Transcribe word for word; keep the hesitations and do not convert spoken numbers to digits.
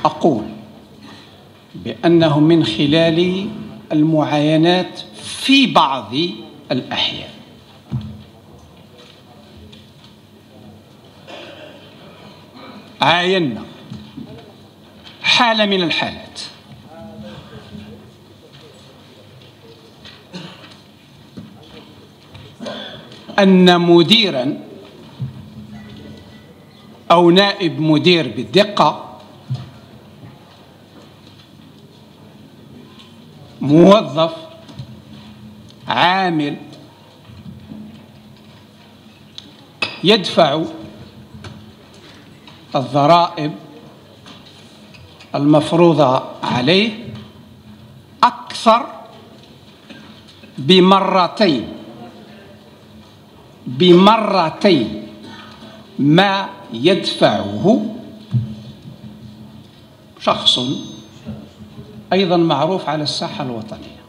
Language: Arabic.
أقول بأنه من خلال المعاينات في بعض الأحيان عاينا حالة من الحالات أن مديرا أو نائب مدير بالدقة موظف عامل يدفع الضرائب المفروضة عليه أكثر بمرتين بمرتين ما يدفعه شخص أيضا معروف على الساحة الوطنية.